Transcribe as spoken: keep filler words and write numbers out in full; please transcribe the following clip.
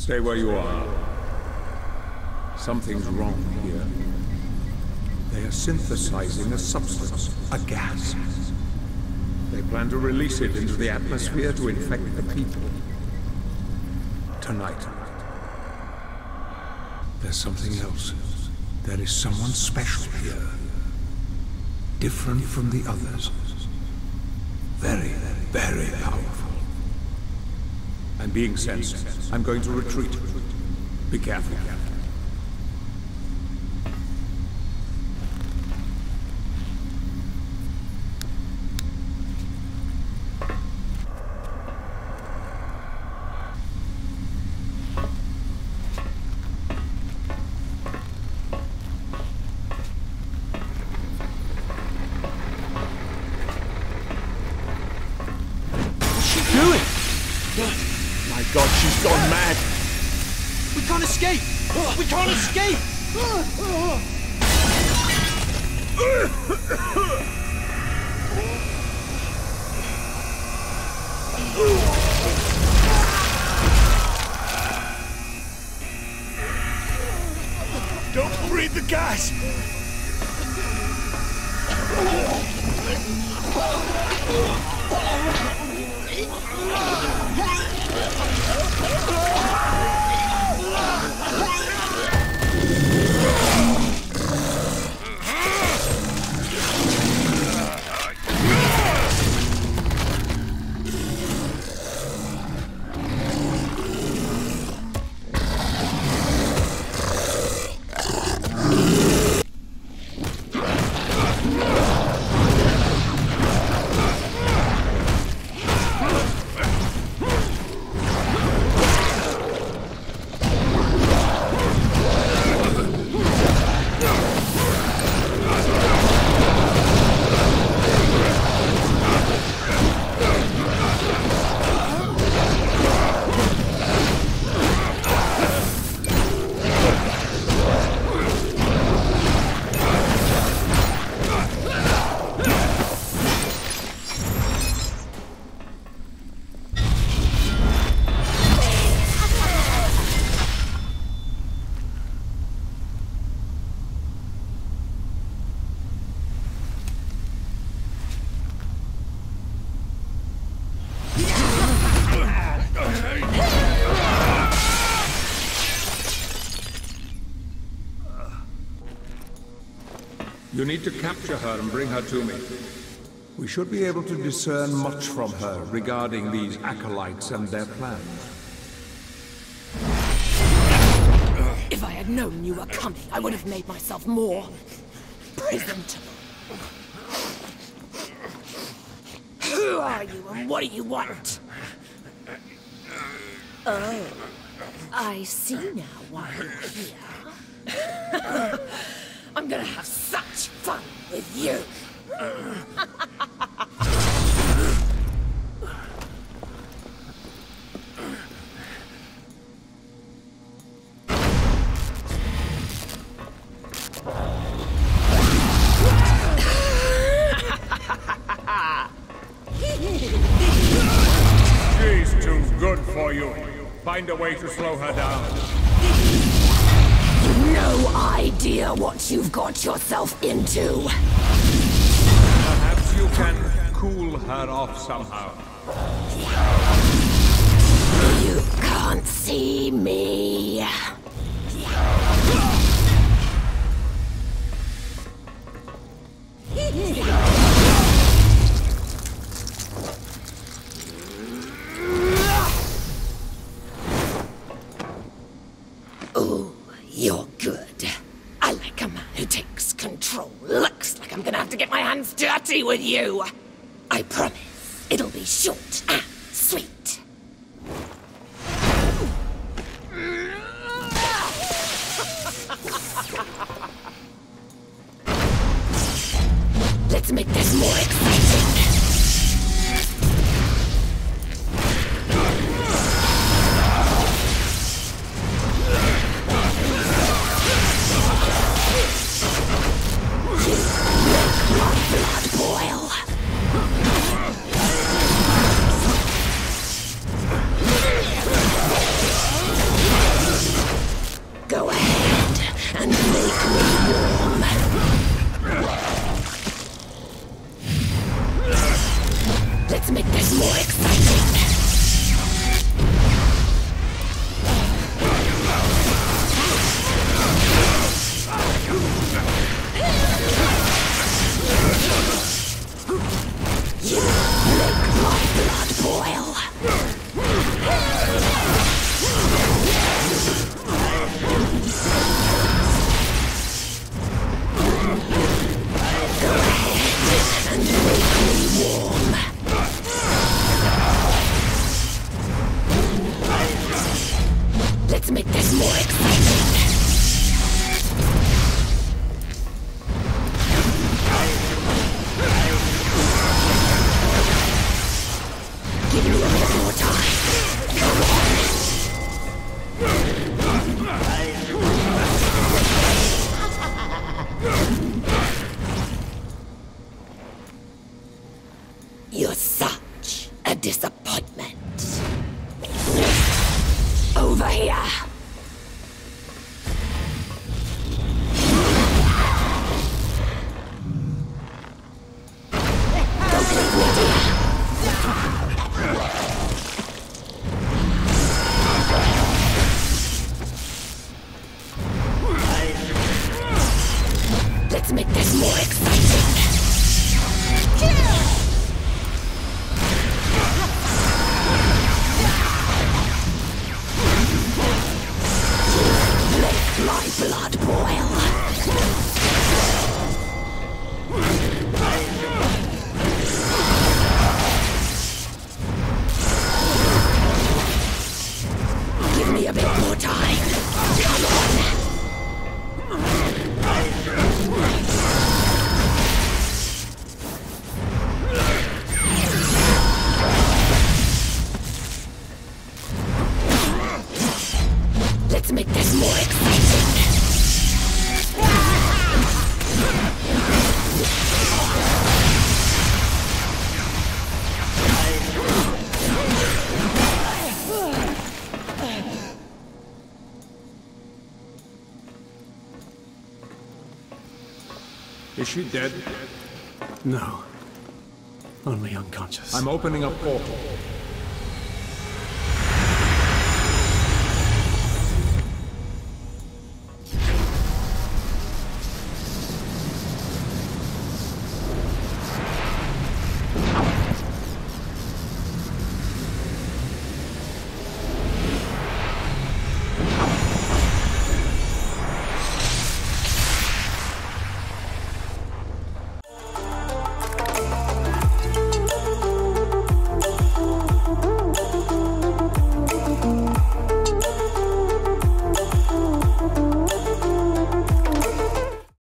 Stay where you are. Something's wrong here. They are synthesizing a substance, a gas. They plan to release it into the atmosphere to infect the people. Tonight. There's something else. There is someone special here. Different from the others. Very, very powerful. I'm being sensed. I'm going to retreat. Be careful. God, she's gone mad! We can't escape! We can't escape! Don't breathe the gas! You need to capture her and bring her to me. We should be able to discern much from her regarding these acolytes and their plans. If I had known you were coming, I would have made myself more presentable. Who are you and what do you want? Oh, I see now why you're here. I'm gonna have such fun with you! She's too good for you. Find a way to slow her down. No idea what you've got yourself into. Perhaps you can cool her off somehow. You can't see me. Oh, you're good. I like a man who takes control. Looks like I'm gonna have to get my hands dirty with you. I promise it'll be short and sweet. Let's make this more exciting. Blood boil. Let's make this more exciting. You make my blood boil. Go ahead and make me warm. Let's make this more exciting. Give me a bit more time. Come on. You're such a disappointment. Over here. Don't leave me, dear. Let's make this more exciting. Make my blood boil. Give me a bit more time. Come on. Let's make this more exciting. Is she dead? No. Only unconscious. I'm opening a portal.